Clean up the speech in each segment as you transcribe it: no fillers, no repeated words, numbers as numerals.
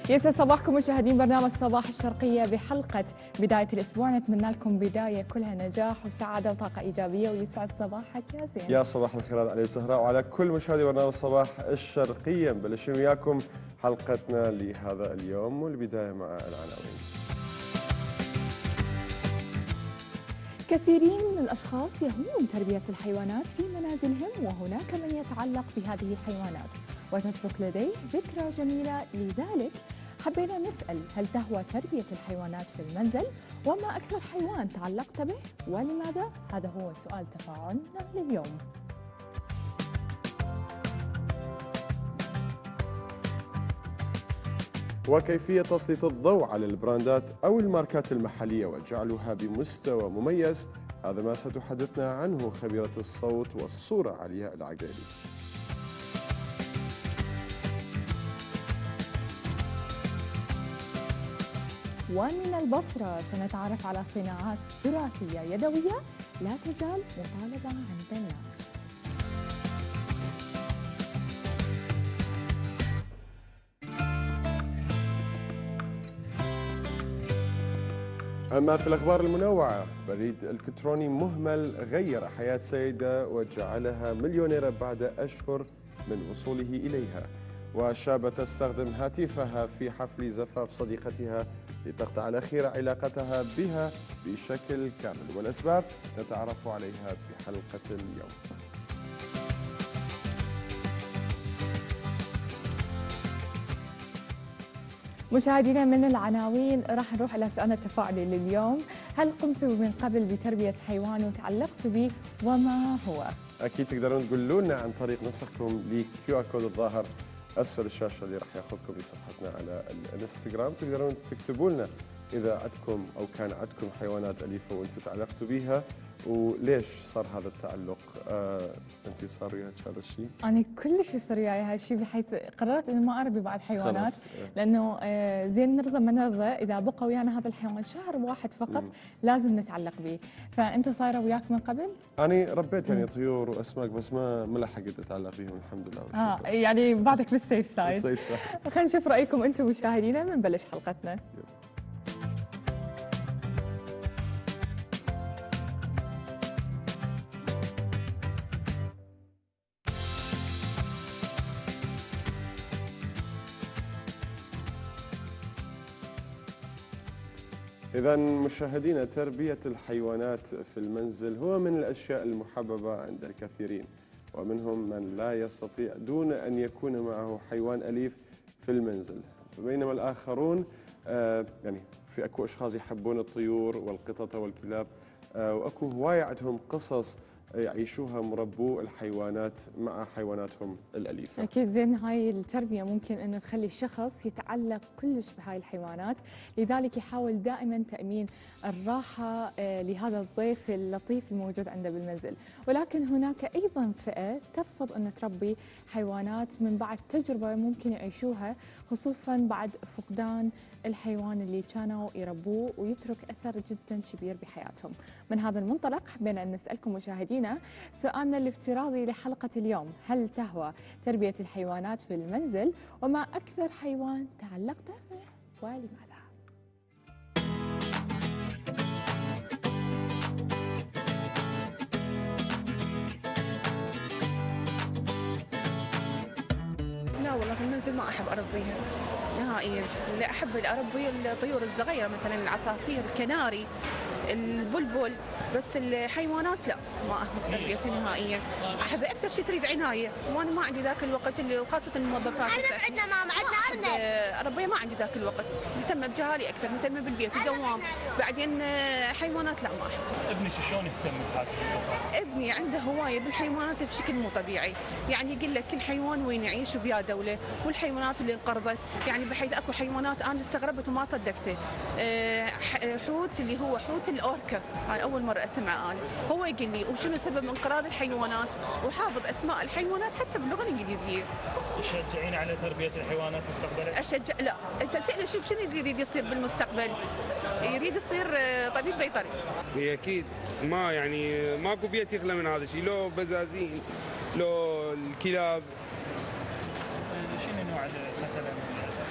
يسعد صباحكم مشاهدين برنامج صباح الشرقية. بحلقة بداية الأسبوع نتمنى لكم بداية كلها نجاح وسعادة وطاقة إيجابية، ويسعد صباحك يا زين. يا صباح الخيرات علي وزهراء وعلى كل مشاهدي برنامج صباح الشرقية. نبلش وياكم حلقتنا لهذا اليوم، والبداية مع العناوين. كثيرين من الأشخاص يهوون تربية الحيوانات في منازلهم، وهناك من يتعلق بهذه الحيوانات وتترك لديه ذكرى جميلة. لذلك حبينا نسأل: هل تهوى تربية الحيوانات في المنزل؟ وما أكثر حيوان تعلقت به ولماذا؟ هذا هو سؤال تفاعلنا لليوم. وكيفية تسليط الضوء على البراندات أو الماركات المحلية وجعلها بمستوى مميز، هذا ما ستحدثنا عنه خبيرة الصوت والصورة علياء العقيلي. ومن البصرة سنتعرف على صناعات تراثية يدوية لا تزال مطالبة عند الناس. أما في الأخبار المنوعة، بريد إلكتروني مهمل غير حياة سيدة وجعلها مليونيرة بعد أشهر من وصوله إليها. وشابة تستخدم هاتفها في حفل زفاف صديقتها لتقطع الأخيرة علاقتها بها بشكل كامل، والأسباب نتعرف عليها في حلقة اليوم. مشاهدينا، من العناوين راح نروح إلى سؤالنا التفاعلي لليوم: هل قمت من قبل بتربية حيوان وتعلقت به وما هو؟ أكيد تقدرون تقولوا لنا عن طريق نسخكم لكيو آر كود الظاهر أسفل الشاشة اللي راح ياخذكم لصفحتنا على الانستغرام. تقدرون تكتبوا لنا إذا عندكم أو كان عندكم حيوانات أليفة وأنتم تعلقتوا بها، وليش صار هذا التعلق. أنت صار وياك هذا الشيء؟ أنا كلش يصير وياي هالشيء، بحيث قررت إنه ما أربي بعد حيوانات. لأنه زين نرضى ما نرضى، إذا بقى ويانا هذا الحيوان شهر واحد فقط لازم نتعلق به. فأنت صايرة وياك من قبل؟ أنا ربيت يعني طيور وأسماك، بس ما لحقت أتعلق بهم الحمد لله. يعني بعدك بالسيف سايد. السيف سايد. خلينا نشوف رأيكم أنتم مشاهدينا، بنبلش حلقتنا. إذا مشاهدينا، تربية الحيوانات في المنزل هو من الأشياء المحببة عند الكثيرين، ومنهم من لا يستطيع دون أن يكون معه حيوان أليف في المنزل، بينما الآخرون يعني في أكو أشخاص يحبون الطيور والقطط والكلاب، وأكو هواية عندهم قصص يعيشوها مربو الحيوانات مع حيواناتهم الأليفة. أكيد زين، هاي التربية ممكن أن تخلي الشخص يتعلق كلش بهاي الحيوانات، لذلك يحاول دائما تأمين الراحة لهذا الضيف اللطيف الموجود عنده بالمنزل. ولكن هناك أيضا فئة ترفض أن تربي حيوانات من بعد تجربة ممكن يعيشوها، خصوصا بعد فقدان الحيوان اللي كانوا يربوه، ويترك أثر جدا كبير بحياتهم. من هذا المنطلق حبينا أن نسألكم مشاهدينا سؤالنا الافتراضي لحلقة اليوم: هل تهوى تربية الحيوانات في المنزل؟ وما أكثر حيوان تعلقت به ولماذا؟ لا والله في المنزل ما أحب أربيها نهائيا. اللي أحب أربي الطيور الصغيرة، مثلا العصافير، الكناري، البلبل، بس الحيوانات لا، ما أحب تربيتها نهائيا. أحب أكثر شيء تريد عناية، وأنا ما عندي ذاك الوقت، اللي وخاصة الموظفات. عندنا ماما، عندنا أرنب. أربيها ما عندي ذاك الوقت، مهتمة بجهالي أكثر، مهتمة بالبيت والدوام. بعدين حيوانات لا، ما أحب. ابنك شلون يهتم بهذه الحيوانات؟ ابني عنده هواية بالحيوانات بشكل مو طبيعي، يعني يقول لك كل حيوان وين يعيش وبيا دولة، والحيوانات اللي انقرضت، يعني بحيث اكو حيوانات انا استغربت وما صدقته. حوت اللي هو حوت الاوركا، هاي اول مرة اسمعه انا. هو يقول لي وشنو سبب انقراض الحيوانات، وحافظ اسماء الحيوانات حتى باللغة الانجليزية. تشجعين على تربية الحيوانات مستقبلا؟ اشجع. لا، انت سأله شوف شنو اللي يريد يصير بالمستقبل. يريد يصير طبيب بيطري. هي اكيد ما يعني ماكو بيت يخلى من هذا الشيء، لو بزازين لو الكلاب. شنو نوع مثلا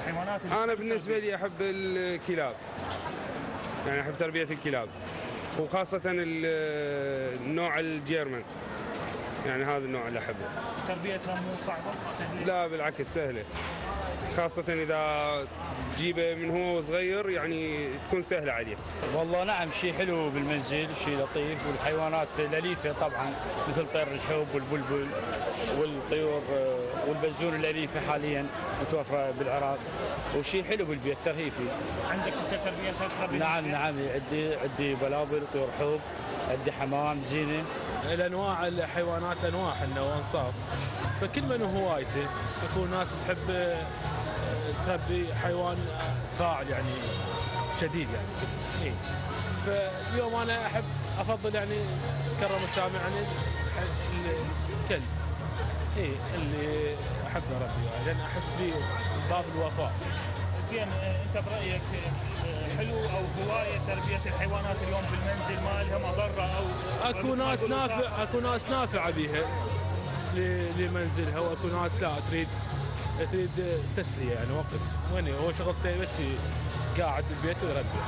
الحيوانات انا بالنسبه لي احب الكلاب، يعني احب تربيه الكلاب، وخاصه النوع الجيرمان، يعني هذا النوع اللي احبه. تربيتها مو صعبه؟ سهلة؟ لا بالعكس سهله، خاصه اذا تجيبه من هو صغير يعني تكون سهله عليه. والله نعم، شيء حلو بالمنزل، شيء لطيف. والحيوانات الأليفة طبعا مثل طير الحب والبلبل والطيور والبزون الأليفة حاليا متوفرة بالعراق، وشيء حلو بالبيت ترهيفي. عندك انت تربيتها؟ نعم عندي بلابل، طيور حب، عندي حمام، زينة. الانواع الحيوانات انواع وانصاف، فكل من هوايته. اكو ناس تحب تربي حيوان فاعل يعني شديد يعني. إيه. فاليوم انا افضل يعني كرم السامع يعني الكلب. اي اللي احب اربيه لان احس فيه باب الوفاء. زين، انت برايك حلو او هوايه تربيه الحيوانات اليوم بالمنزل ما لها مضره او اكو ناس نافعه بها لمنزلها، واكو ناس لا تريد تسليه يعني وقت. وين هو شغلته بس قاعد بالبيت ويربي.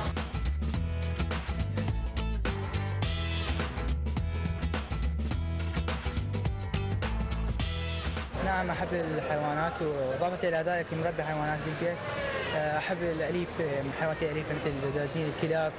نعم أحب الحيوانات، وإضافة إلى ذلك مربي حيوانات بالبيت. أحب الأليف، الحيوانات الأليفة مثل البزازين، الكلاب.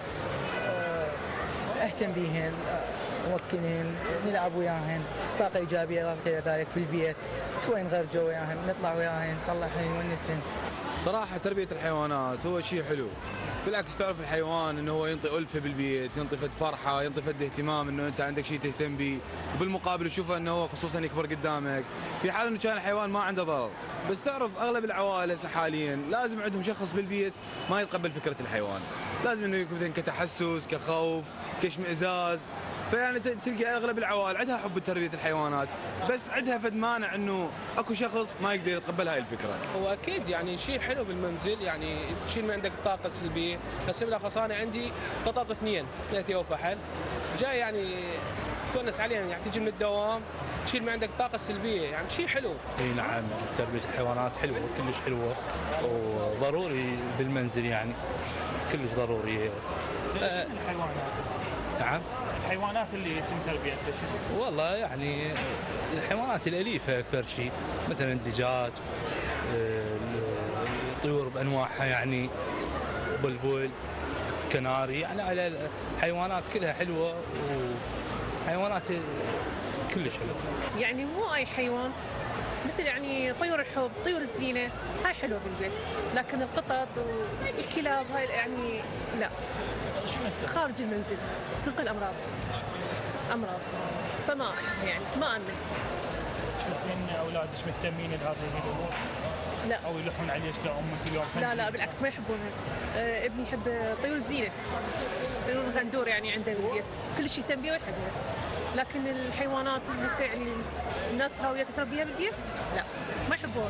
أهتم بهم، أمكنهم، نلعب وياهم، طاقة إيجابية. إضافة إلى ذلك بالبيت شوي نغير جو وياهم، نطلع وياهم، نطلع ونونسهم. صراحة تربية الحيوانات هو شيء حلو، بالعكس تعرف الحيوان انه هو ينطي ألفة بالبيت، ينطي فد فرحة، ينطي فد اهتمام انه انت عندك شيء تهتم به، وبالمقابل تشوفه انه هو خصوصا يكبر قدامك، في حال انه كان الحيوان ما عنده ضرر. بس تعرف اغلب العوائل هسه حاليا لازم عندهم شخص بالبيت ما يتقبل فكرة الحيوان، لازم انه يكون مثلا كتحسس، كخوف، كاشمئزاز. فيعني تلقى اغلب العوائل عندها حب تربيه الحيوانات، بس عندها فد مانع انه اكو شخص ما يقدر يتقبل هاي الفكره. واكيد يعني شيء حلو بالمنزل، يعني تشيل من عندك الطاقه السلبيه. هسه بالاخص انا عندي قطط اثنين، ثلاثه وفحل، جاي يعني تونس عليهم، يعني تجي من الدوام تشيل من عندك الطاقه السلبيه، يعني شيء حلو. اي نعم، تربيه الحيوانات حلوه، كلش حلوه وضروري بالمنزل، يعني كلش ضروري. الحيوانات؟ نعم، الحيوانات اللي يتم تربيتها والله يعني الحيوانات الأليفة أكثر شيء، مثلا الدجاج، الطيور بأنواعها، يعني بلبل، كناري، يعني على الحيوانات كلها حلوة، وحيوانات كلش حلوة. يعني مو أي حيوان، مثل يعني طيور الحب، طيور الزينة، هاي حلوة بالبيت، لكن القطط والكلاب هاي يعني لا، خارج المنزل تنقل أمراض، فما يعني ما أمن. تشوفين أولادك مهتمين بهذه الأمور؟ لا. أو يلحون عليك كأمك اليوم؟ لا بالعكس ما يحبونها. ابني يحب طيور الزينة، طيور الغندور يعني عنده بالبيت، كل شيء يهتم بيه ويحبها. لكن الحيوانات اللي يعني الناس هاوية تربيها بالبيت لا، ما يحبوها.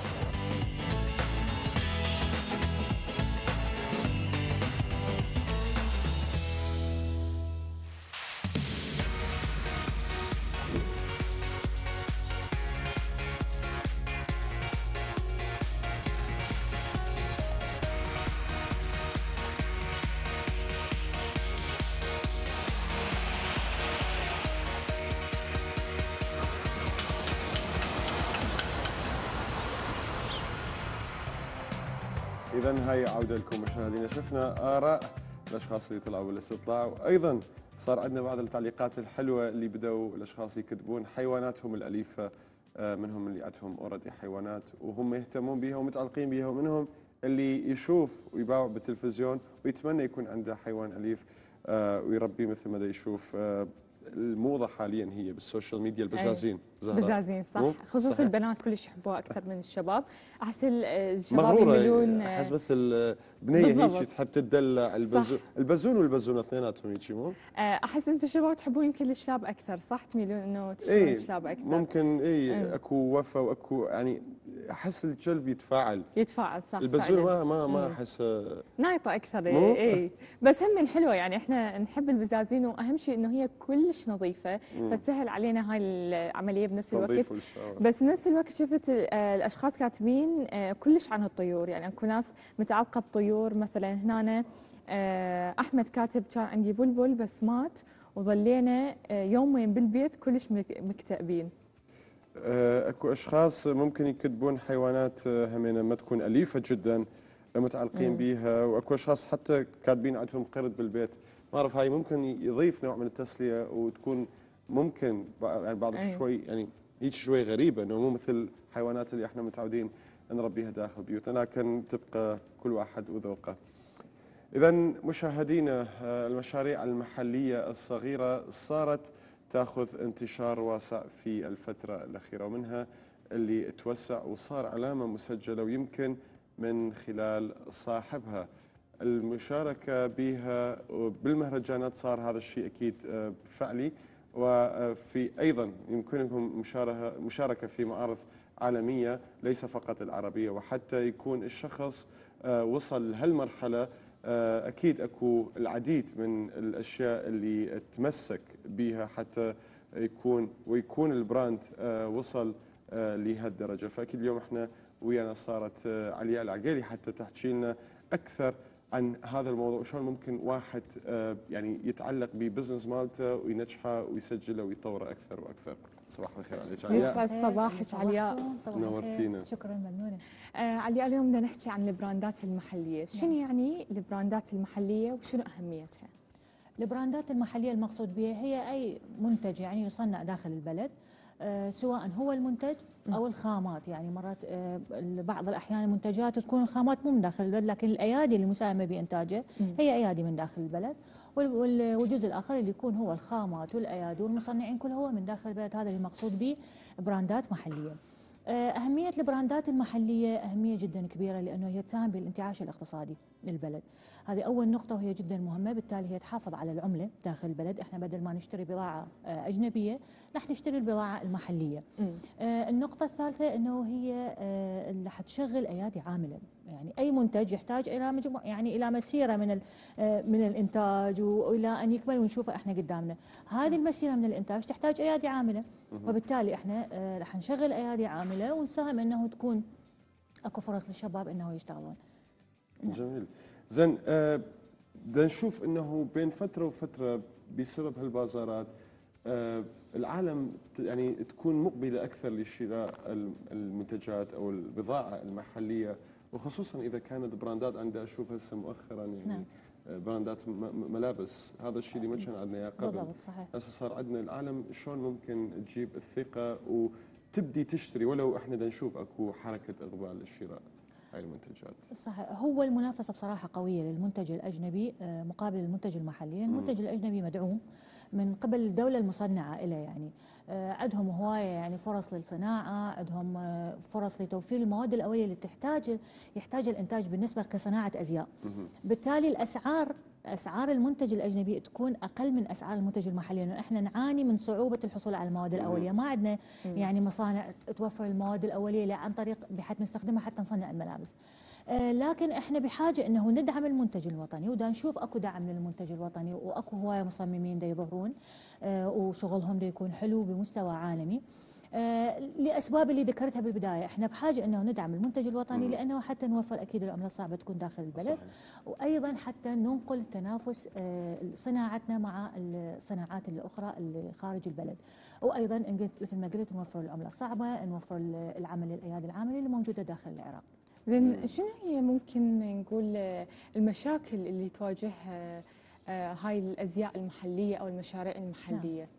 إذا هاي عودة لكم مشاهدينا، شفنا آراء الأشخاص اللي طلعوا بالاستطلاع، وأيضا صار عندنا بعض التعليقات الحلوة اللي بدأوا الأشخاص يكتبون حيواناتهم الأليفة، منهم اللي عندهم أوريدي حيوانات وهم يهتمون بها ومتعلقين بها، ومنهم اللي يشوف ويباوع بالتلفزيون ويتمنى يكون عنده حيوان أليف ويربيه مثل ما دا يشوف. الموضة حاليا هي بالسوشيال ميديا البزازين. بزازين صح، خصوصا صحيح. البنات كلش يحبوها اكثر من الشباب. احس الشباب مغرورة، يميلون، احس مثل بنيه هيك تحب تدلع. البزون والبزون اثنيناتهم هيك مو؟ احس انتم الشباب تحبون يمكن الشلاب اكثر، صح؟ تميلون انه تشترون الشلاب اكثر. ممكن اكو وفا واكو يعني احس الكلب يتفاعل صح. البزون ما احس نايطه اكثر. اي بس هم من حلوه، يعني احنا نحب البزازين، واهم شيء انه هي كلش كلش نظيفه، فتسهل علينا هاي العمليه بنفس الوقت. تنظيف والشاور. بس بنفس الوقت شفت الاشخاص كاتبين كلش عن الطيور، يعني اكو ناس متعلقه بطيور. مثلا هنا احمد كاتب كان عندي بلبل بس مات وظلينا يومين بالبيت كلش مكتئبين. اكو اشخاص ممكن يكتبون حيوانات همينه ما تكون اليفه جدا متعلقين بيها، واكو اشخاص حتى كاتبين عندهم قرد بالبيت. ما اعرف هاي ممكن يضيف نوع من التسليه وتكون ممكن يعني بعض شوي يعني هيك شوي غريبه، انه مو مثل الحيوانات اللي احنا متعودين نربيها داخل بيوتنا، لكن تبقى كل واحد وذوقه. اذا مشاهدينا، المشاريع المحليه الصغيره صارت تاخذ انتشار واسع في الفتره الاخيره، ومنها اللي توسع وصار علامه مسجله ويمكن من خلال صاحبها. المشاركه بها بالمهرجانات صار هذا الشيء اكيد فعلي، وفي ايضا يمكنكم مشاركه في معارض عالميه ليس فقط العربيه، وحتى يكون الشخص وصل لهالمرحله اكيد اكو العديد من الاشياء اللي تمسك بها حتى يكون البراند وصل لهالدرجه. فاكيد اليوم احنا ويانا صارت علياء العقيلي حتى تحكي لنا اكثر عن هذا الموضوع، وشلون ممكن واحد يعني يتعلق ببزنس مالته وينجحه ويسجله ويطوره اكثر واكثر. صباح الخير عليك علياء. يسعد صباحك علياء. نورتينا. شكرا ممنونه. علياء، اليوم بدنا نحكي عن البراندات المحليه. شنو يعني البراندات المحليه وشنو اهميتها؟ البراندات المحليه المقصود بها هي اي منتج يعني يصنع داخل البلد، سواء هو المنتج او الخامات. يعني مرات بعض الاحيان المنتجات تكون الخامات مو من داخل البلد، لكن الايادي المساهمه بانتاجه هي ايادي من داخل البلد، والجزء الاخر اللي يكون هو الخامات والايادي والمصنعين كله هو من داخل البلد. هذا اللي المقصود به براندات محليه. أهمية البراندات المحلية أهمية جدا كبيرة، لأنه هي تساهم بالانتعاش الاقتصادي للبلد. هذه أول نقطة وهي جدا مهمة، بالتالي هي تحافظ على العملة داخل البلد. احنا بدل ما نشتري بضاعة أجنبية رح نشتري البضاعة المحلية. النقطة الثالثة أنه هي اللي حتشغل أيادي عاملة. يعني أي منتج يحتاج إلى يعني إلى مسيرة من الإنتاج وإلى أن يكمل ونشوفه احنا قدامنا. هذه المسيرة من الإنتاج تحتاج أيادي عاملة، وبالتالي احنا رح نشغل أيادي عاملة ونساهم أنه تكون أكو فرص للشباب أنه يشتغلون. جميل. زين، بدنا نشوف أنه بين فترة وفترة بسبب هالبازارات العالم يعني تكون مقبلة أكثر لشراء المنتجات أو البضاعة المحلية، وخصوصا إذا كانت براندات. عندي أشوف هسه مؤخرا يعني براندات ملابس، هذا الشيء اللي ما كان عندنا اياه قبل. بالضبط، صحيح. هسه صار عندنا العالم شلون ممكن تجيب الثقة وتبدي تشتري، ولو احنا بدنا نشوف اكو حركة إقبال للشراء هاي المنتجات. صحيح. هو المنافسة بصراحة قوية للمنتج الأجنبي مقابل المنتج المحلي. المنتج الأجنبي مدعوم من قبل الدولة المصنعة إليه، يعني عندهم هواية يعني فرص للصناعة، عندهم فرص لتوفير المواد الأولية اللي يحتاج الإنتاج بالنسبة كصناعة أزياء. بالتالي أسعار المنتج الأجنبي تكون أقل من أسعار المنتج المحلي، لأنه إحنا نعاني من صعوبة الحصول على المواد الأولية. ما عندنا يعني مصانع توفر المواد الأولية عن طريق بحيث نستخدمها حتى نصنع الملابس. لكن إحنا بحاجة أنه ندعم المنتج الوطني، ودا نشوف أكو دعم للمنتج الوطني، وأكو هواية مصممين دا يظهرون وشغلهم دا يكون حلو بمستوى عالمي. لأسباب اللي ذكرتها بالبداية، احنا بحاجة انه ندعم المنتج الوطني، لانه حتى نوفر اكيد العملة الصعبة تكون داخل البلد. صحيح. وايضا حتى ننقل تنافس صناعتنا مع الصناعات الاخرى اللي خارج البلد، وايضا مثل ما قلت نوفر العملة الصعبة، نوفر العمل للايادي العاملة اللي موجودة داخل العراق. زين، شنو هي ممكن نقول المشاكل اللي تواجهها هاي الازياء المحلية او المشاريع المحلية؟ نعم.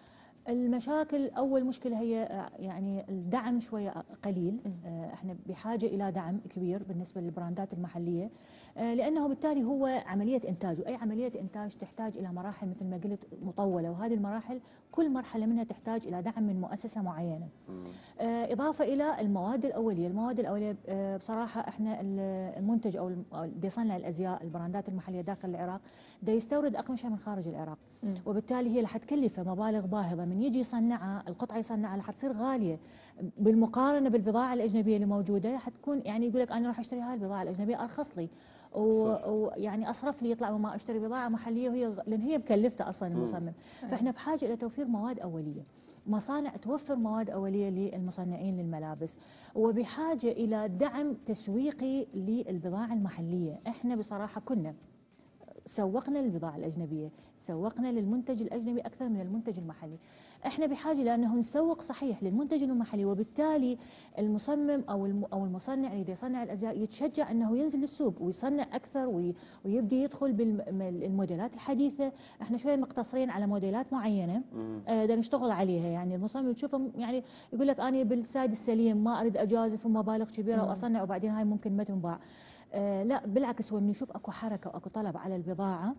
المشاكل، أول مشكلة هي يعني الدعم شوية قليل. احنا بحاجة إلى دعم كبير بالنسبة للبراندات المحلية، لأنه بالتالي هو عملية إنتاج، وأي عملية إنتاج تحتاج إلى مراحل مثل ما قلت مطولة، وهذه المراحل كل مرحلة منها تحتاج إلى دعم من مؤسسة معينة. إضافة إلى المواد الأولية بصراحة احنا المنتج أو اللي يصنع الأزياء البراندات المحلية داخل العراق دا يستورد أقمشة من خارج العراق، وبالتالي هي رح تكلفه مبالغ باهظة من يجي يصنعها القطعه يصنعها راح تصير غاليه بالمقارنه بالبضاعه الاجنبيه اللي موجوده، حتكون يعني يقول لك انا راح اشتري هاي البضاعه الاجنبيه ارخص لي ويعني اصرف لي يطلع ما اشتري بضاعه محليه لان هي مكلفته اصلا المصمم. فاحنا بحاجه الى توفير مواد اوليه، مصانع توفر مواد أولية للمصنعين للملابس، وبحاجة إلى دعم تسويقي للبضاعة المحلية. احنا بصراحة كنا سوقنا للبضاعة الأجنبية، سوقنا للمنتج الأجنبي أكثر من المنتج المحلي. احنا بحاجة لأنه نسوق صحيح للمنتج المحلي، وبالتالي المصمم أو المصنع اللي يصنع الأزياء يتشجع أنه ينزل للسوق ويصنع أكثر ويبدي يدخل بالموديلات الحديثة. احنا شوية مقتصرين على موديلات معينة دا نشتغل عليها، يعني المصمم تشوفه يعني يقول لك أنا بالسايد السليم ما أريد أجازف ومبالغ كبيرة وأصنع وبعدين هاي ممكن ما تنباع. لا بالعكس، هو من يشوف اكو حركه واكو طلب على البضاعه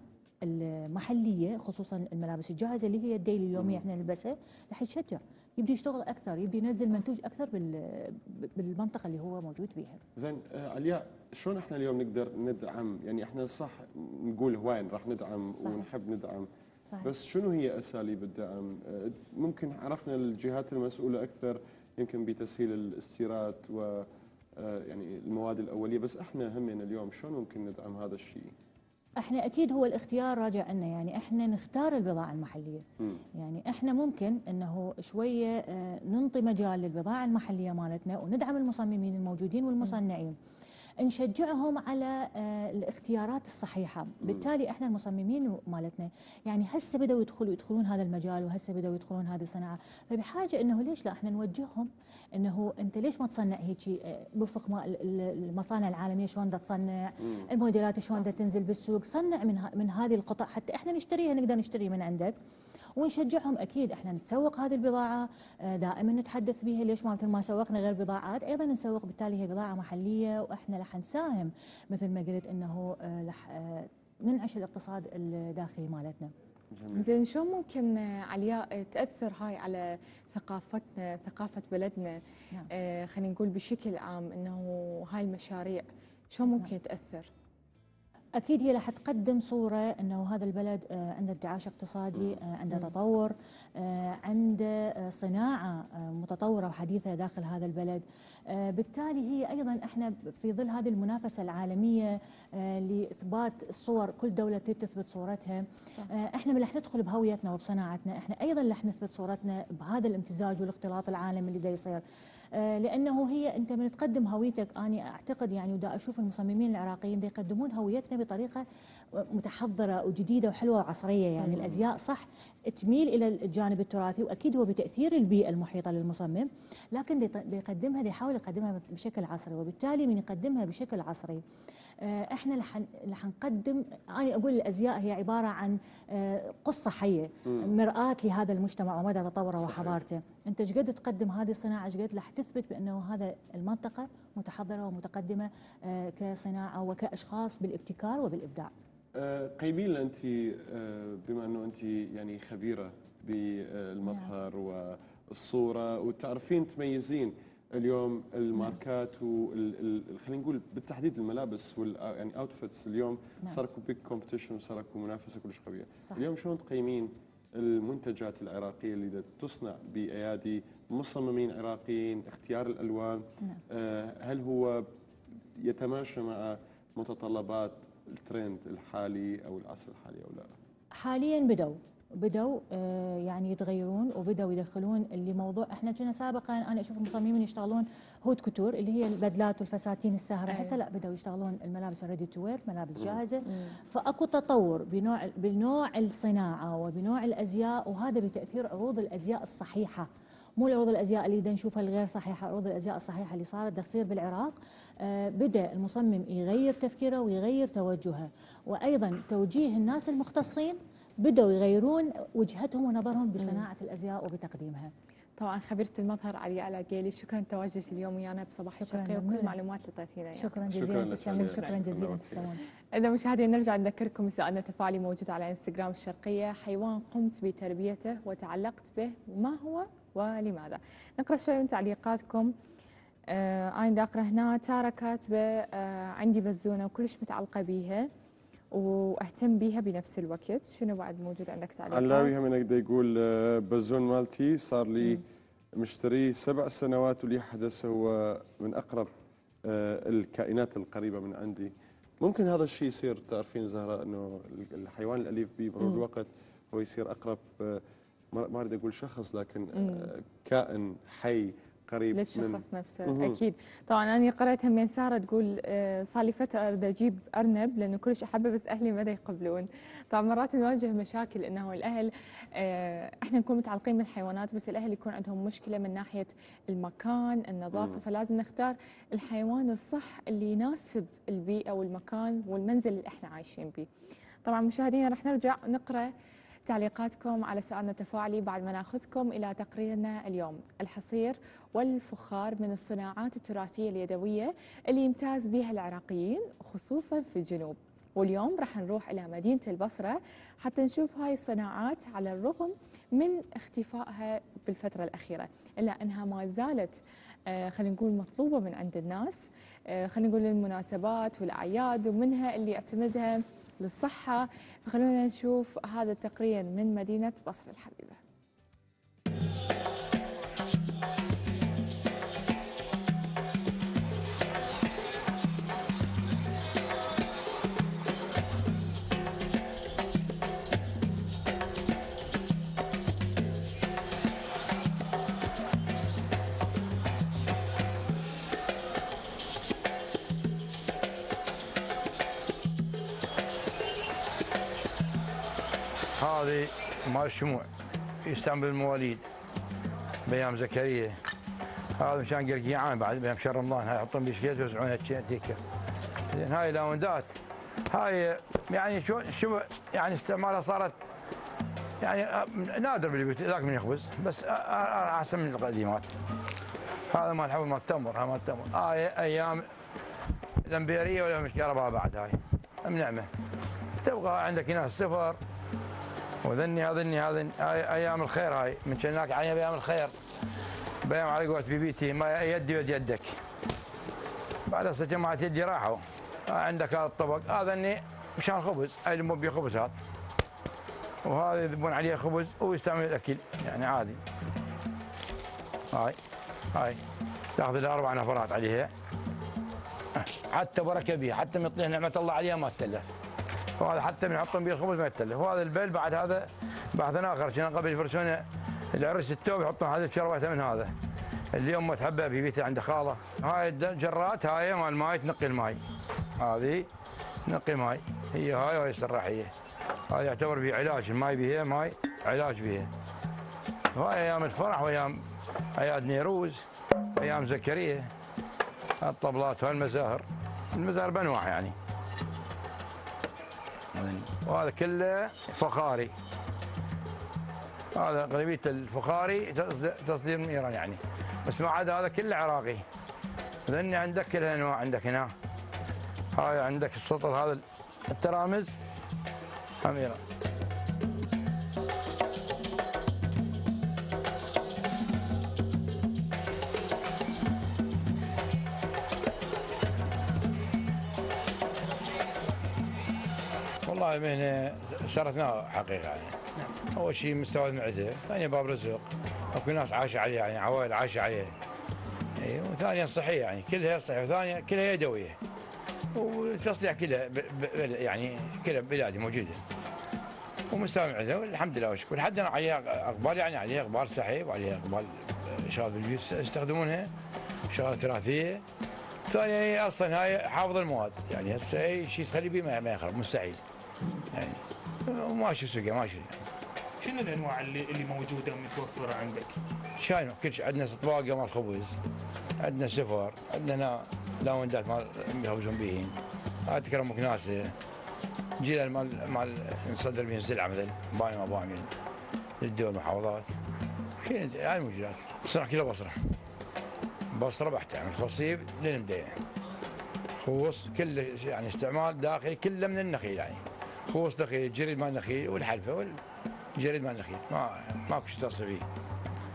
المحليه خصوصا الملابس الجاهزه اللي هي الديلي اليوميه احنا نلبسها، راح يتشجع يبدي يشتغل اكثر، يبدي ينزل منتوج اكثر بالمنطقه اللي هو موجود بيها. زين علياء، شلون احنا اليوم نقدر ندعم؟ يعني احنا صح نقول وين راح ندعم صحيح. ونحب ندعم صحيح. بس شنو هي اساليب الدعم؟ ممكن عرفنا الجهات المسؤوله اكثر يمكن بتسهيل الاستيراد و يعني المواد الأولية، بس احنا همنا اليوم شلون ممكن ندعم هذا الشيء؟ احنا اكيد هو الاختيار راجع عنا، يعني احنا نختار البضاعة المحلية. يعني احنا ممكن انه شوية ننطي مجال للبضاعة المحلية مالتنا وندعم المصممين الموجودين والمصنعين، نشجعهم على الاختيارات الصحيحه. بالتالي احنا المصممين مالتنا يعني هسه بداوا يدخلون هذا المجال، وهسه بداوا يدخلون هذه الصناعه، فبحاجه انه ليش لا احنا نوجههم انه انت ليش ما تصنع هيك وفق ما المصانع العالميه شلون دا تصنع، الموديلات شلون دا تنزل بالسوق، صنع من هذه القطع حتى احنا نشتريها، نقدر نشتري من عندك ونشجعهم. اكيد احنا نتسوق هذه البضاعه، دائما نتحدث بها، ليش ما مثل ما سوقنا غير بضاعات ايضا نسوق، بالتالي هي بضاعه محليه واحنا راح نساهم مثل ما قلت انه راح ننعش الاقتصاد الداخلي مالتنا. زين، شو ممكن علياء تاثر هاي على ثقافتنا، ثقافه بلدنا؟ نعم. خلينا نقول بشكل عام انه هاي المشاريع شو ممكن تاثر؟ أكيد هي راح تقدم صورة أنه هذا البلد عنده انتعاش اقتصادي، عنده تطور، عنده صناعة متطورة وحديثة داخل هذا البلد. بالتالي هي أيضا احنا في ظل هذه المنافسة العالمية لإثبات الصور، كل دولة تثبت صورتها، احنا راح ندخل بهويتنا وبصناعتنا، احنا أيضا راح نثبت صورتنا بهذا الامتزاج والاختلاط العالمي اللي دا يصير. لأنه هي أنت من تقدم هويتك، أنا أعتقد يعني ودا أشوف المصممين العراقيين دا يقدمون هويتنا بطريقة متحضرة وجديدة وحلوة وعصرية. يعني الأزياء صح تميل إلى الجانب التراثي، وأكيد هو بتأثير البيئة المحيطة للمصمم، لكن دا يقدمها، دا يحاول يقدمها بشكل عصري، وبالتالي من يقدمها بشكل عصري احنا رح نقدم. انا اقول الازياء هي عباره عن قصه حيه، مرآة لهذا المجتمع ومدى تطوره وحضارته. انت ايش قد تقدم هذه الصناعه، ايش قد رح تثبت بانه هذا المنطقه متحضره ومتقدمه كصناعه وكاشخاص بالابتكار وبالابداع. قيمين لنا انت، بما انه انت يعني خبيره بالمظهر والصوره وتعرفين تميزين اليوم الماركات خلينا نقول بالتحديد الملابس يعني اوتفيتس اليوم صار اكو بيج كومبيتيشن وصار اكو منافسه كلش قويه. اليوم شلون تقيمين المنتجات العراقيه اللي تصنع بايادي مصممين عراقيين، اختيار الالوان، هل هو يتماشى مع متطلبات الترند الحالي او العصر الحالي او لا؟ حاليا بدوا يعني يتغيرون وبدوا يدخلون اللي موضوع. احنا كنا سابقا انا اشوف المصممين يشتغلون هوت كوتور اللي هي البدلات والفساتين السهره، هسه لا بدوا يشتغلون الملابس الريدي تو وير، ملابس جاهزه. فاكو تطور بنوع الصناعه وبنوع الازياء، وهذا بتاثير عروض الازياء الصحيحه، مو عروض الازياء اللي نشوفها الغير صحيحه، عروض الازياء الصحيحه اللي صارت تصير بالعراق. بدا المصمم يغير تفكيره ويغير توجهه، وايضا توجيه الناس المختصين بدأوا يغيرون وجهتهم ونظرهم بصناعة الأزياء وبتقديمها. طبعا خبيرة المظهر علياء العقيلي، شكرا تواجدك اليوم ويانا بصباحك الخير وكل المعلومات اللي طيتينا اياها. شكرا جزيلا، تسلمون، شكرا جزيلا، تسلمون. إذا مشاهدينا نرجع نذكركم سؤالنا التفاعلي موجود على انستغرام الشرقية، حيوان قمت بتربيته وتعلقت به، ما هو ولماذا؟ نقرأ شوي من تعليقاتكم. أنا دا أقرأ هنا. تارة كاتبة عندي بزونة وكلش متعلقة بيها واهتم بيها بنفس الوقت. شنو بعد موجود عندك تعليقات؟ علاوي هم يقدر يقول بزون مالتي صار لي مشتريه 7 سنوات، ولي حدث هو من اقرب الكائنات القريبه من عندي. ممكن هذا الشيء يصير، تعرفين زهره، انه الحيوان الاليف بمرور الوقت هو يصير اقرب، ما اريد اقول شخص، لكن كائن حي قريب للشخص نفسه. اكيد. طبعا انا قرأت همين ساره تقول صار لي فتره اريد اجيب ارنب لانه كلش احبه بس اهلي ما يقبلون. طبعا مرات نواجه مشاكل انه الاهل احنا نكون متعلقين بالحيوانات بس الاهل يكون عندهم مشكله من ناحيه المكان، النظافه، فلازم نختار الحيوان الصح اللي يناسب البيئه والمكان والمنزل اللي احنا عايشين به. طبعا مشاهدينا رح نرجع نقرا تعليقاتكم على سؤالنا التفاعلي بعد ما ناخذكم الى تقريرنا اليوم. الحصير والفخار من الصناعات التراثيه اليدويه اللي يمتاز بها العراقيين خصوصا في الجنوب، واليوم راح نروح الى مدينه البصره حتى نشوف هاي الصناعات على الرغم من اختفائها بالفتره الاخيره الا انها ما زالت خلينا نقول مطلوبه من عند الناس، خلينا نقول للمناسبات والاعياد، ومنها اللي يعتمدها للصحه. فخلونا نشوف هذا التقرير من مدينه بصره الحبيبه. هذه مال الشموع يستعمل بالمواليد بايام زكريا. هذا مشان قرقيعان بعد بايام شهر رمضان، هاي يحطون بشكيت ويوزعونها تيكه. زين هاي لاوندات هاي يعني شو يعني استعمالها صارت يعني نادر بالبيوت، ذاك من يخبز بس احسن من القديمات. هذا مال حول مال التمر، هذا مال التمر هاي ايام الامبيريه ولا مش كهرباء بعد. هاي نعمه تبغى عندك ناس سفر وذني هذني ايام الخير. هاي من هناك عليها بايام الخير، بايام على قوه بيبيتي ما يدي ود يدك. بعد هسه جماعه يدي راحوا. عندك هذا الطبق هذا مشان خبز، هاي اللي بيه خبز هذا، وهذا يذبون عليه خبز ويستعمل الاكل يعني عادي. هاي تاخذ لها 4 نفرات عليها، حتى بركه بيها، حتى من يطيح نعمه الله عليها ما تتلف. وهذا حتى من يحطون به الخبز ما يتلف. وهذا البل بعد هذا بحث اخر، كان قبل يفرشون العرس التوب يحطون هذه شربته من هذا اللي امه تحبها ببيتها عند خاله. هاي الجرات هاي مال الماي تنقي الماي، هذه تنقي ماي، هي هاي وهي السراحيه. هذا يعتبر به علاج، الماي بها ماي علاج بها. وهاي ايام الفرح وايام اعياد نيروز ايام زكريا. الطبلات والمزاهر، المزاهر بانواع يعني. وهذا كله فخاري، هذا اغلبيه الفخاري تصدير من ايران يعني، بس ما عدا هذا كله عراقي. لان عندك كل انواع، عندك هنا هاي عندك السطل هذا الترامز هم ايران. والله المهنه سرتنا حقيقه يعني. اول شيء مستوى المعده، ثانيا باب رزق، اكو ناس عايشه عليه يعني عوائل عايشه عليه. اي وثانيا صحيه يعني كلها صحيه، وثانيا كلها يدويه. والتصنيع كلها يعني كلها بلادي موجوده. ومستوى المعده والحمد لله والشكر. لحد انا عليها اقبال يعني، عليها اقبال صحي وعليها اقبال شغل بالبيوت يستخدمونها، شغله تراثيه. ثانيا هي اصلا هاي حافظ المواد يعني، هسه اي شيء تخلي به ما يخرب مستحيل يعني. وماشي سوقه ماشي. شنو الانواع اللي موجوده ومتوفره عندك؟ شاينو كل شيء. عندنا طواقه مال خبز، عندنا سفر، عندنا لاوندات مال يخبزون بيهن، هاي تكرم مكناسه، جيل مال نصدر بهم الزلعه مثل باين ما بعمل للدول المحافظات. شيء هاي الموجودات. صنع كلها بصره بحته يعني، خصيب للمدينه، خوص كله يعني استعمال داخلي كله من النخيل يعني. خوص نخيل، جريد مال النخيل والحلفه والجريد مال النخيل، ماكو شيء تصل فيه.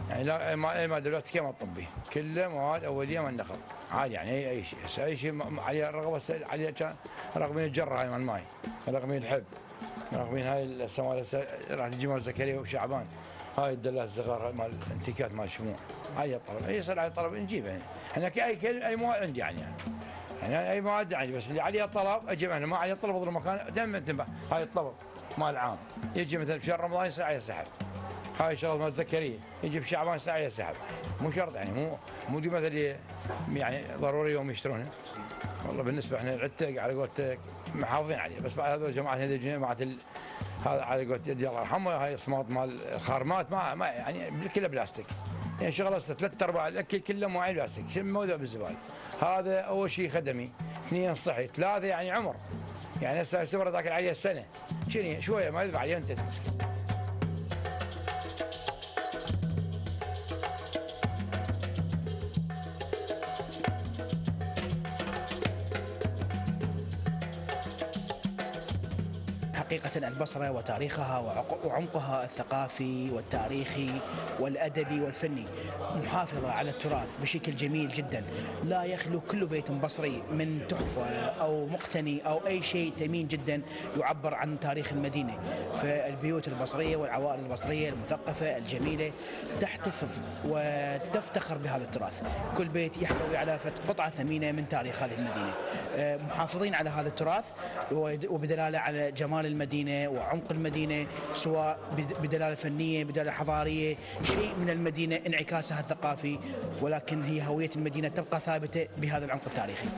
يعني لا ما دلوقتي ما طبي كله مواد اوليه من النخل عادي يعني اي شيء هسه اي شيء عليه رغبه عليه كان رغبين الجره هاي مال الماي رغبين الحب رغبين هاي السوالف راح تجي مال زكريا وشعبان هاي الدلات الصغار مال الانتيكات مال الشموع هاي الطلب اي يصير على طلب نجيبه يعني احنا اي مواد عندي يعني اي مواد عندي بس اللي عليها طلب اجيب انا ما عليها طلب اضرب مكان دائما تنبه هاي الطلب مال عام يجي مثلا بشهر رمضان يصير عليه سحب هاي شغله مال زكريا يجي بشعبان يصير عليه سحب مو شرط يعني مو دي مثل يعني ضروري يوم يشترونها والله بالنسبه احنا العتق على قولتك محافظين عليه بس بعد هذول جماعه جماعه هذا على قولت يدي الله يرحمه هاي صمات مال الخارمات ما يعني كله بلاستيك يعني شغله 3/4 الاكل كله مواعين بلاستيك شو موضوع بالزباله هذا اول شيء خدمي 2 صحي 3 يعني عمر يعني هسه سمره تاكل عليها السنه شويه ما يدفع عليها انت حقيقة البصرة وتاريخها وعمقها الثقافي والتاريخي والأدبي والفني محافظة على التراث بشكل جميل جدا لا يخلو كل بيت بصري من تحفة أو مقتني أو أي شيء ثمين جدا يعبر عن تاريخ المدينة. فالبيوت البصرية والعوائل البصرية المثقفة الجميلة تحتفظ وتفتخر بهذا التراث كل بيت يحتوي على قطعة ثمينة من تاريخ هذه المدينة محافظين على هذا التراث وبدلالة على جمال المدينة وعمق المدينة سواء بدلالة فنية بدلالة حضارية شيء من المدينة انعكاسها الثقافي ولكن هي هوية المدينة تبقى ثابتة بهذا العمق التاريخي.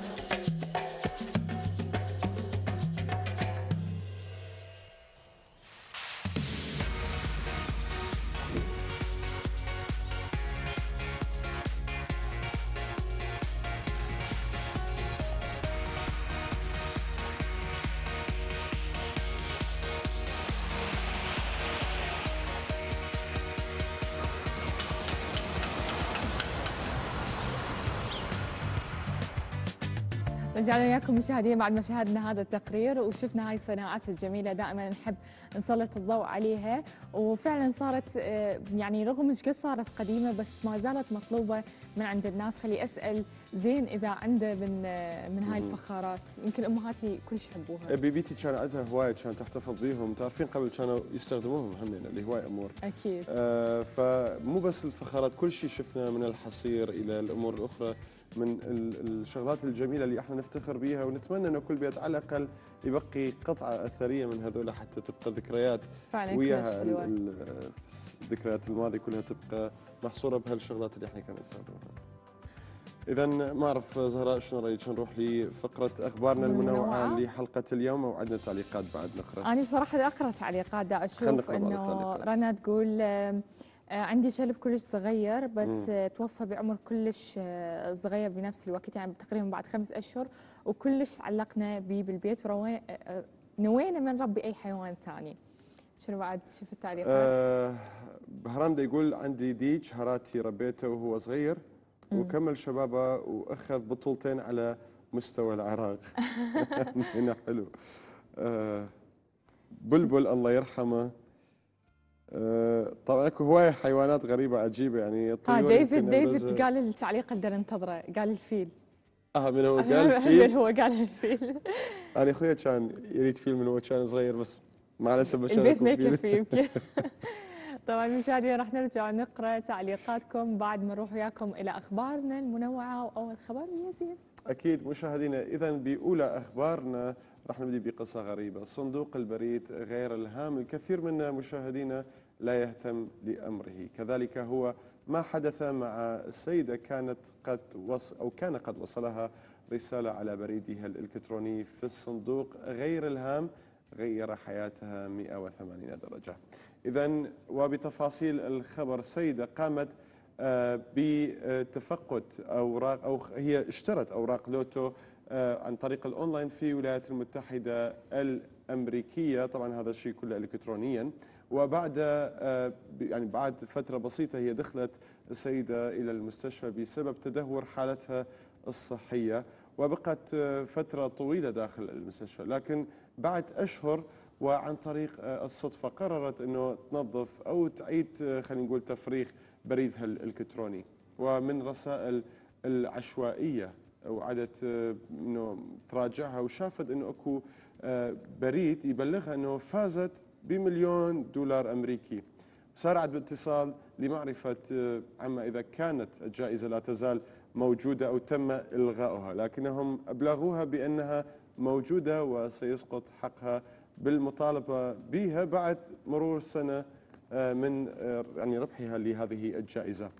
رجعنا وياكم مشاهدينا بعد ما شاهدنا هذا التقرير وشفنا هاي الصناعات الجميلة دائما نحب نسلط الضوء عليها وفعلا صارت يعني رغم مش قد صارت قديمة بس ما زالت مطلوبة من عند الناس. خلي أسأل زين إذا عنده من هاي الفخارات يمكن أمهاتي كلش يحبوها. بيبيتي كان عندها هواية كانت تحتفظ بيهم تعرفين قبل كانوا يستخدموهم همين اللي هواية أمور أكيد فمو بس الفخارات كل شيء شفنا من الحصير إلى الأمور الأخرى من الشغلات الجميله اللي احنا نفتخر بها ونتمنى انه كل بيت على الاقل يبقي قطعه اثريه من هذول حتى تبقى ذكريات وياها الذكريات الماضي كلها تبقى محصوره بهالشغلات اللي احنا كنا نستخدمها. اذا ما اعرف زهراء شنو رايك نروح لفقره اخبارنا المنوعه لحلقه اليوم او عندنا تعليقات بعد نقرا؟ انا بصراحه دا اقرا تعليقات دا اشوف انه رنا تقول عندي شلب كلش صغير بس توفى بعمر كلش صغير بنفس الوقت يعني تقريبا بعد 5 أشهر وكلش علقنا بيه بالبيت نوينا من نربي أي حيوان ثاني. شنو بعد شوف التعليقات؟ بهرام دا يقول عندي ديج هراتي ربيته وهو صغير وكمل شبابه وأخذ بطولتين على مستوى العراق. هنا حلو. بلبل الله يرحمه. طبعا اكو هوايه حيوانات غريبه عجيبه يعني الطيور. ديفيد قال التعليق اللي ننتظره قال الفيل. من هو قال الفيل؟ من هو قال الفيل. انا اخويا كان يريد فيل من هو كان صغير بس مع الاسف البيت ما يكفي يمكن. طبعا مشاهدينا راح نرجع نقرا تعليقاتكم بعد ما نروح وياكم الى اخبارنا المنوعه واول خبر من ياسين. اكيد مشاهدينا اذا باولى اخبارنا راح نبدي بقصه غريبه. صندوق البريد غير الهام الكثير منا مشاهدينا لا يهتم لامره كذلك هو ما حدث مع السيده كان قد وصلها رساله على بريدها الالكتروني في الصندوق غير الهام غير حياتها 180 درجه. اذا وبتفاصيل الخبر سيده قامت بتفقد اوراق او هي اشترت اوراق لوتو عن طريق الاونلاين في الولايات المتحده الامريكيه. طبعا هذا الشيء كله الكترونيا وبعد يعني بعد فتره بسيطه هي دخلت السيده الى المستشفى بسبب تدهور حالتها الصحيه وبقت فتره طويله داخل المستشفى لكن بعد اشهر وعن طريق الصدفه قررت انه تنظف او تعيد خلينا نقول تفريغ بريدها الإلكتروني. ومن رسائل العشوائية وعدت انه تراجعها وشافت انه اكو بريد يبلغها انه فازت ب1,000,000 أمريكي. سارعت باتصال لمعرفة عما إذا كانت الجائزة لا تزال موجودة أو تم إلغاؤها، لكنهم أبلغوها بأنها موجودة وسيسقط حقها بالمطالبة بها بعد مرور سنة من يعني ربحها لهذه الجائزة.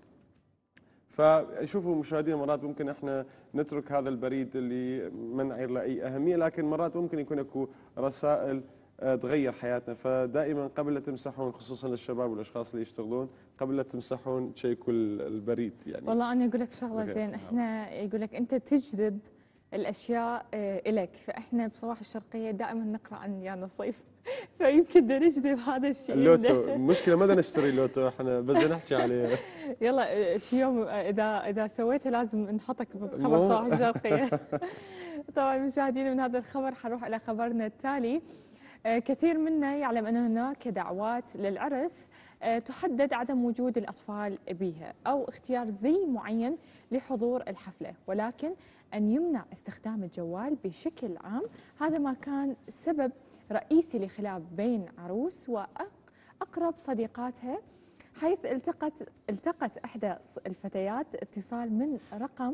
فشوفوا مشاهدينا، مرات ممكن احنا نترك هذا البريد اللي ما نعير له اي اهميه، لكن مرات ممكن يكون اكو رسائل تغير حياتنا. فدائما قبل لا تمسحون، خصوصا للشباب والاشخاص اللي يشتغلون، قبل لا تمسحون تشيكوا البريد يعني. والله انا اقول لك شغله زين، احنا يقول لك انت تجذب الاشياء الك، فاحنا بصباح الشرقيه دائما نقرا عن يا نصيف فيمكن نجذب هذا الشيء. اللوتو المشكله ما نشتري لوتو احنا، بس نحكي عليه. يلا شي يوم اذا سويته لازم نحطك بخبر صباح الشرقيه. طبعا مشاهدينا، من هذا الخبر حنروح على خبرنا التالي. كثير منا يعلم أن هناك دعوات للعرس تحدد عدم وجود الأطفال بها أو اختيار زي معين لحضور الحفلة، ولكن أن يمنع استخدام الجوال بشكل عام هذا ما كان سبب رئيسي لخلاف بين عروس وأقرب صديقاتها، حيث التقت إحدى الفتيات اتصال من رقم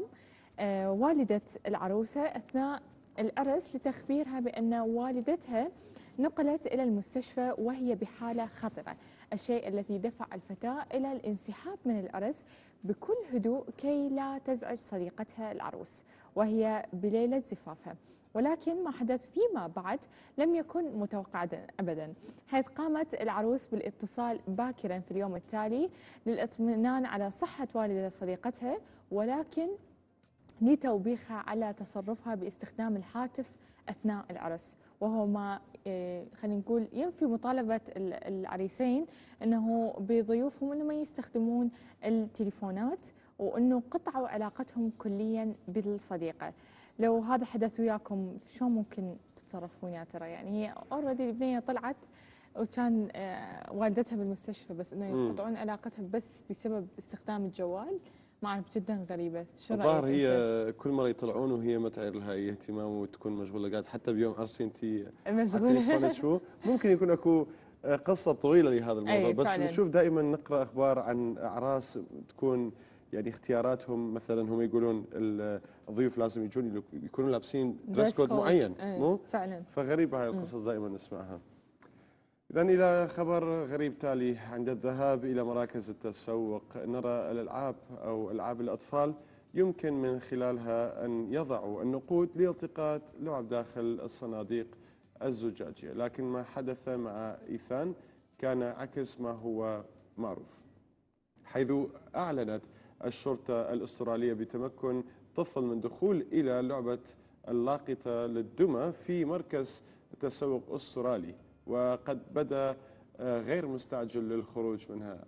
والدة العروسة أثناء العرس لتخبيرها بأن والدتها نقلت إلى المستشفى وهي بحالة خطرة، الشيء الذي دفع الفتاة إلى الانسحاب من العرس بكل هدوء كي لا تزعج صديقتها العروس وهي بليلة زفافها. ولكن ما حدث فيما بعد لم يكن متوقعا أبدا، حيث قامت العروس بالاتصال باكرا في اليوم التالي للإطمئنان على صحة والدة صديقتها، ولكن لتوبيخها على تصرفها باستخدام الهاتف أثناء العرس، وهو ما خلينا نقول ينفي مطالبة العريسين أنه بضيوفهم أنه ما يستخدمون التليفونات، وأنه قطعوا علاقتهم كليا بالصديقة. لو هذا حدث وياكم شو ممكن تتصرفون يا ترى؟ يعني هي اوريدي البنية طلعت وكان والدتها بالمستشفى، بس انه يقطعون علاقتها بس بسبب استخدام الجوال، ما اعرف، جدا غريبه. شو رايك؟ الظاهر هي كل مره يطلعون وهي ما تعير لها اي اهتمام وتكون مشغوله، قاعد حتى بيوم عرسي انت مشغوله. شو ممكن يكون اكو قصه طويله لهذا الموضوع. بس فعلا نشوف دائما نقرا اخبار عن اعراس تكون يعني اختياراتهم، مثلا هم يقولون الضيوف لازم يجون يكونوا لابسين دريس كود معين، مو فعلا. فغريبه هاي القصص دائما نسمعها. إذا إلى خبر غريب تالي. عند الذهاب إلى مراكز التسوق نرى الألعاب أو ألعاب الأطفال يمكن من خلالها أن يضعوا النقود لالتقاط لعب داخل الصناديق الزجاجية، لكن ما حدث مع إيثان كان عكس ما هو معروف، حيث أعلنت الشرطة الأسترالية بتمكن طفل من دخول إلى لعبة اللاقطة للدمى في مركز تسوق أسترالي، وقد بدا غير مستعجل للخروج منها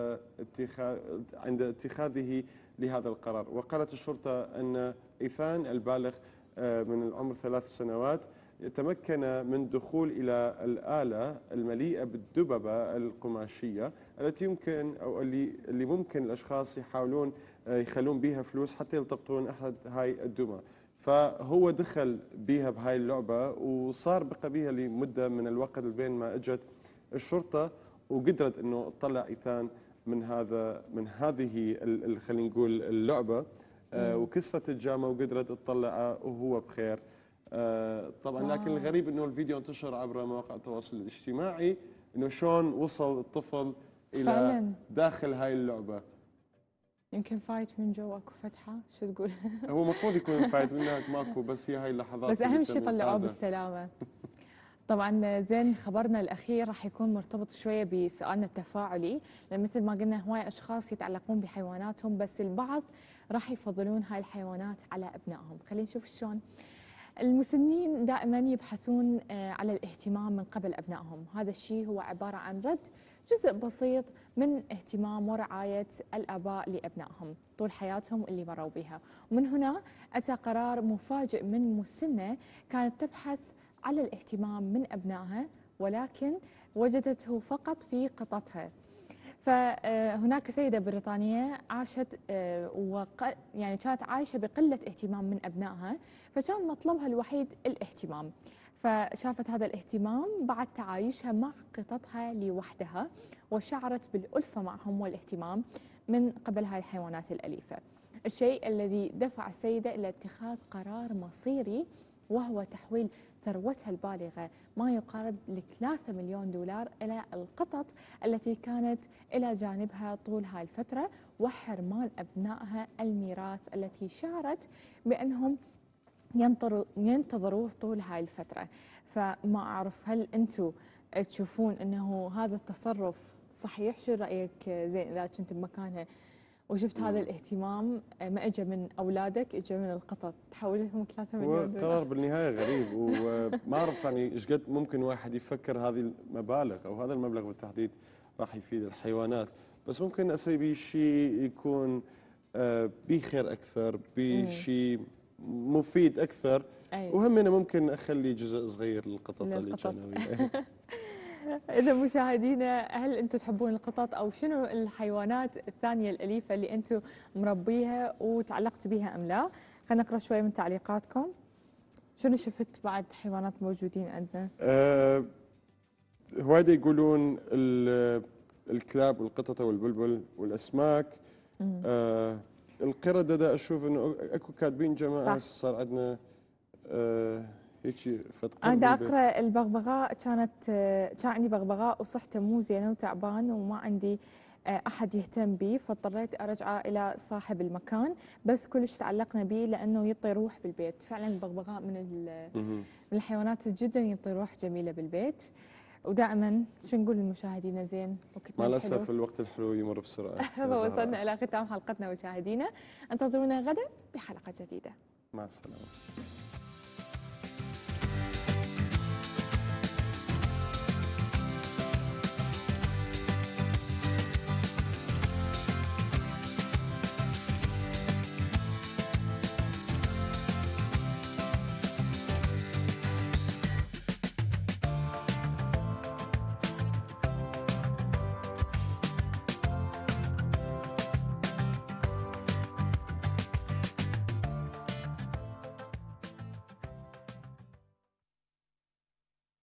عند اتخاذه لهذا القرار. وقالت الشرطة أن إيثان البالغ من العمر 3 سنوات تمكن من دخول إلى الآلة المليئة بالدببة القماشية التي يمكن أو اللي ممكن الأشخاص يحاولون يخلون بها فلوس حتى يلتقطون أحد هاي الدمى. فهو دخل بيها بهاي اللعبة وصار بقى بيها لمدة من الوقت بين ما اجت الشرطة وقدرت انه تطلع إيثان من هذه خلينا نقول اللعبة، وكسرت الجامة وقدرت تطلعه وهو بخير. طبعا لكن الغريب انه الفيديو انتشر عبر مواقع التواصل الاجتماعي انه شلون وصل الطفل الى فعلا داخل هاي اللعبة. يمكن فايت من جوا اكو فتحه، شو تقول؟ هو المفروض يكون فايت من هناك ماكو، بس هي هاي اللحظات بس اهم شيء طلعوه بالسلامه. طبعا زين، خبرنا الاخير راح يكون مرتبط شويه بسؤالنا التفاعلي، لان مثل ما قلنا هواي اشخاص يتعلقون بحيواناتهم، بس البعض راح يفضلون هاي الحيوانات على ابنائهم. خلينا نشوف شلون. المسنين دائما يبحثون على الاهتمام من قبل ابنائهم، هذا الشيء هو عباره عن رد جزء بسيط من اهتمام ورعاية الآباء لأبنائهم طول حياتهم اللي مروا بها. ومن هنا أتى قرار مفاجئ من مسنة كانت تبحث على الاهتمام من أبنائها، ولكن وجدته فقط في قطتها. فهناك سيدة بريطانية عاشت يعني كانت عايشة بقلة اهتمام من أبنائها، فكان مطلبها الوحيد الاهتمام. فشافت هذا الاهتمام بعد تعايشها مع قططها لوحدها، وشعرت بالألفة معهم والاهتمام من قبل هاي الحيوانات الأليفة، الشيء الذي دفع السيدة إلى اتخاذ قرار مصيري، وهو تحويل ثروتها البالغة ما يقارب ل$3 مليون إلى القطط التي كانت إلى جانبها طول هاي الفترة، وحرمان أبنائها الميراث التي شعرت بأنهم ينتظروه طول هاي الفترة. فما أعرف، هل أنتم تشوفون أنه هذا التصرف صحيح؟ شو رأيك زين إذا كنت بمكانها وشفت هذا الاهتمام ما اجى من اولادك، اجى من القطط، تحول لهم $3 مليون؟ قرار بالنهايه غريب، وما اعرف يعني ايش قد ممكن واحد يفكر هذه المبالغ او هذا المبلغ بالتحديد راح يفيد الحيوانات، بس ممكن اسوي به شيء يكون بخير اكثر، بشيء مفيد اكثر. أيوة. وهم انا ممكن اخلي جزء صغير للقطط اللي كانوا وياي. إذا مشاهدينا، هل أنتم تحبون القطط أو شنو الحيوانات الثانية الأليفة اللي أنتم مربيها وتعلقتوا بها أم لا؟ خلينا نقرأ شوي من تعليقاتكم. شنو شفت بعد حيوانات موجودين عندنا؟ هوايدا يقولون الكلاب والقطط والبلبل والأسماك. القردة دا أشوف إنه أكو كاتبين جماعة صار عندنا هيك أنا دا أقرأ البغبغاء، كان عندي بغبغاء وصحته مو زينة وتعبان وما عندي أحد يهتم به، فاضطريت أرجعه إلى صاحب المكان، بس كلش تعلقنا به لأنه يعطي روح بالبيت. فعلا البغبغاء من الحيوانات جدا يعطي روح جميلة بالبيت. ودائما شو نقول للمشاهدين؟ زين مع الأسف الوقت الحلو يمر بسرعة. وصلنا إلى ختام حلقتنا مشاهدينا، انتظرونا غدا بحلقة جديدة. مع السلامة.